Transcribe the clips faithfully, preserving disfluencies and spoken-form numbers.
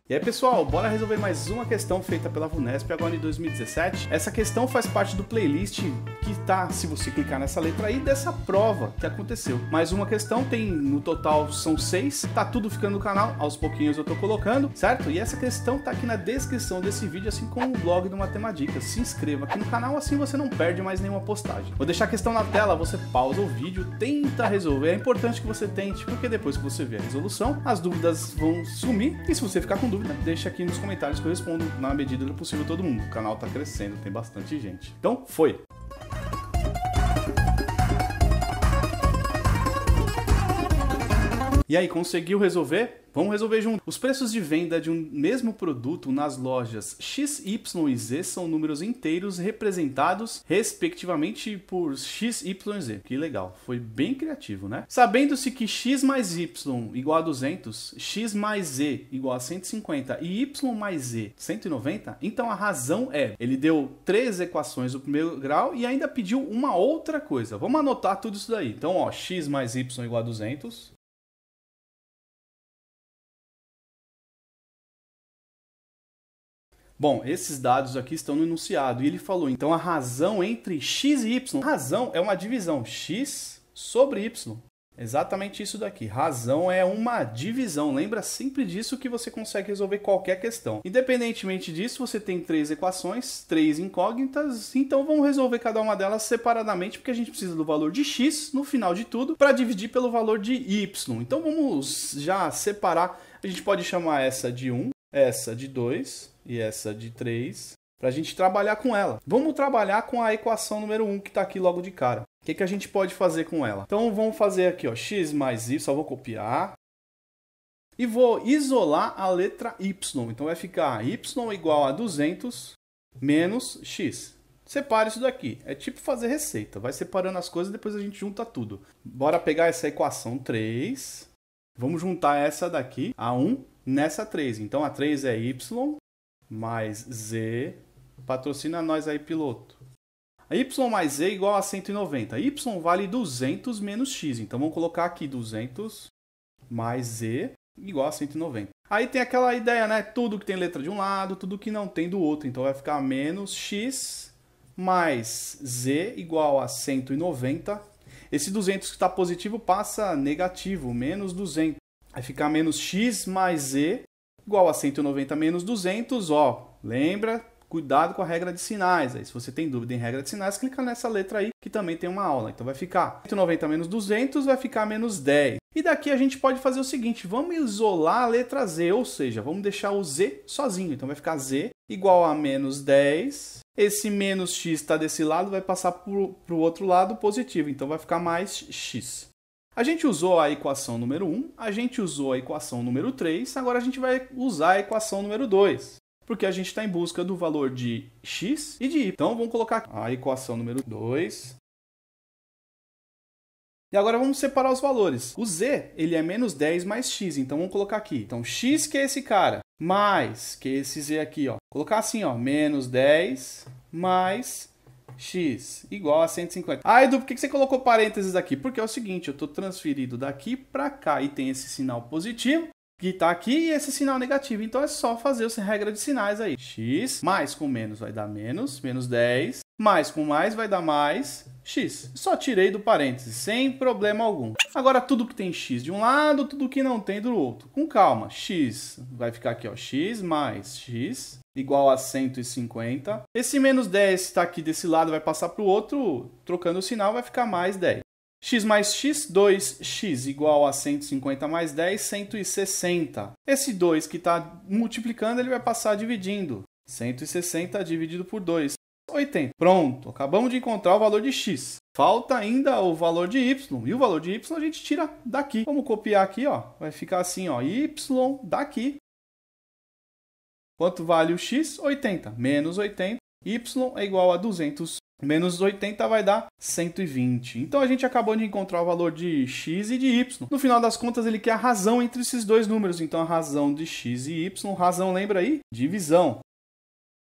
E aí pessoal, bora resolver mais uma questão feita pela VUNESP agora em dois mil e dezessete. Essa questão faz parte do playlist que tá, se você clicar nessa letra aí, dessa prova que aconteceu. Mais uma questão, tem no total são seis, tá tudo ficando no canal, aos pouquinhos eu tô colocando, certo? E essa questão tá aqui na descrição desse vídeo, assim como o blog do Matemadicas. Se inscreva aqui no canal, assim você não perde mais nenhuma postagem. Vou deixar a questão na tela, você pausa o vídeo, tenta resolver. É importante que você tente, porque depois que você ver a resolução, as dúvidas vão sumir. E se você ficar com dúvida, deixa aqui nos comentários que eu respondo na medida do possível todo mundo. O canal tá crescendo, tem bastante gente. Então, foi! E aí, conseguiu resolver? Vamos resolver junto. Os preços de venda de um mesmo produto nas lojas X, Y e Z são números inteiros representados, respectivamente, por X, Y e Z. Que legal, foi bem criativo, né? Sabendo-se que X mais Y igual a duzentos, X mais Z igual a cento e cinquenta e Y mais Z cento e noventa, então a razão é, ele deu três equações do primeiro grau e ainda pediu uma outra coisa. Vamos anotar tudo isso daí. Então, ó, X mais Y igual a duzentos. Bom, esses dados aqui estão no enunciado e ele falou, então a razão entre x e y, razão é uma divisão, x sobre y, exatamente isso daqui, razão é uma divisão, lembra sempre disso que você consegue resolver qualquer questão. Independentemente disso, você tem três equações, três incógnitas, então vamos resolver cada uma delas separadamente, porque a gente precisa do valor de x no final de tudo para dividir pelo valor de y. Então vamos já separar, a gente pode chamar essa de um, essa de dois e essa de três, para a gente trabalhar com ela. Vamos trabalhar com a equação número um que está aqui logo de cara. O que, que a gente pode fazer com ela? Então vamos fazer aqui, ó, x mais y, só vou copiar. E vou isolar a letra y. Então vai ficar y igual a duzentos menos x. Separe isso daqui. É tipo fazer receita. Vai separando as coisas e depois a gente junta tudo. Bora pegar essa equação três. Vamos juntar essa daqui, a um, nessa três. Então a três é y mais z, patrocina nós aí, piloto. A y mais z é igual a cento e noventa. Y vale duzentos menos x. Então vamos colocar aqui duzentos mais z igual a cento e noventa. Aí tem aquela ideia, né? Tudo que tem letra de um lado, tudo que não tem do outro. Então vai ficar menos x mais z igual a cento e noventa. Esse duzentos que está positivo passa negativo, menos duzentos. Vai ficar menos x mais z igual a cento e noventa menos duzentos, ó, lembra? Cuidado com a regra de sinais. Aí, se você tem dúvida em regra de sinais, clica nessa letra aí, que também tem uma aula. Então vai ficar cento e noventa menos duzentos, vai ficar menos dez. E daqui a gente pode fazer o seguinte, vamos isolar a letra z, ou seja, vamos deixar o z sozinho. Então vai ficar z igual a menos dez. Esse menos x está desse lado, vai passar para o outro lado positivo. Então vai ficar mais x. A gente usou a equação número um, a gente usou a equação número três, agora a gente vai usar a equação número dois, porque a gente está em busca do valor de x e de y. Então vamos colocar aqui a equação número dois. E agora vamos separar os valores. O z, ele é menos dez mais x, então vamos colocar aqui. Então x que é esse cara, mais, que é esse z aqui, ó. Colocar assim, ó, menos dez mais x igual a cento e cinquenta. Ah, Edu, por que você colocou parênteses aqui? Porque é o seguinte, eu estou transferido daqui para cá e tem esse sinal positivo que está aqui e esse sinal negativo. Então é só fazer essa regra de sinais aí. X mais com menos vai dar menos, menos dez. Mais com mais vai dar mais x. Só tirei do parênteses, sem problema algum. Agora tudo que tem x de um lado, tudo que não tem do outro. Com calma, x vai ficar aqui, ó, x mais x igual a cento e cinquenta. Esse menos dez está aqui desse lado, vai passar para o outro, trocando o sinal, vai ficar mais dez. X mais x, dois x igual a cento e cinquenta mais dez, cento e sessenta. Esse dois que está multiplicando, ele vai passar dividindo. cento e sessenta dividido por dois, oitenta. Pronto, acabamos de encontrar o valor de x. Falta ainda o valor de y. E o valor de y a gente tira daqui. Vamos copiar aqui, ó. Vai ficar assim, ó, y daqui. Quanto vale o x? oitenta. Menos oitenta. Y é igual a duzentos. Menos oitenta vai dar cento e vinte. Então a gente acabou de encontrar o valor de x e de y. No final das contas, ele quer a razão entre esses dois números. Então a razão de x e y, razão, lembra aí? Divisão.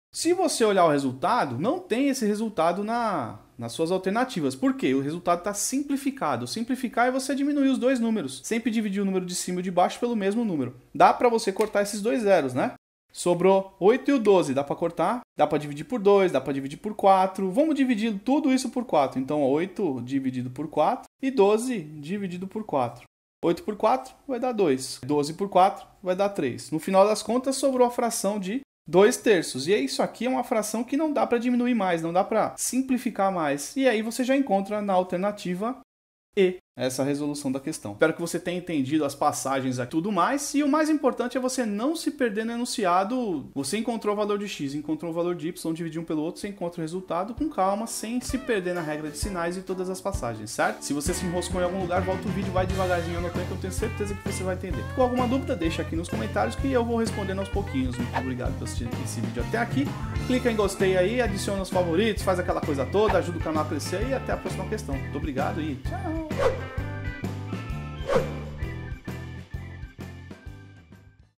Se você olhar o resultado, não tem esse resultado na, nas suas alternativas. Por quê? O resultado está simplificado. Simplificar é você diminuir os dois números. Sempre dividir o número de cima e de baixo pelo mesmo número. Dá para você cortar esses dois zeros, né? Sobrou oito e o doze. Dá para cortar? Dá para dividir por dois, dá para dividir por quatro. Vamos dividir tudo isso por quatro. Então, oito dividido por quatro e doze dividido por quatro. oito por quatro vai dar dois. doze por quatro vai dar três. No final das contas, sobrou a fração de dois terços. E isso aqui é uma fração que não dá para diminuir mais, não dá para simplificar mais. E aí você já encontra na alternativa E essa resolução da questão. Espero que você tenha entendido as passagens e tudo mais. E o mais importante é você não se perder no enunciado. Você encontrou o valor de x, encontrou o valor de y, dividir um pelo outro, você encontra o resultado com calma, sem se perder na regra de sinais e todas as passagens, certo? Se você se enroscou em algum lugar, volta o vídeo, vai devagarzinho anotando, que eu tenho certeza que você vai entender. Com alguma dúvida, deixa aqui nos comentários que eu vou respondendo aos pouquinhos. Muito obrigado por assistir esse vídeo até aqui. Clica em gostei aí, adiciona os favoritos, faz aquela coisa toda, ajuda o canal a crescer e até a próxima questão. Muito obrigado e tchau!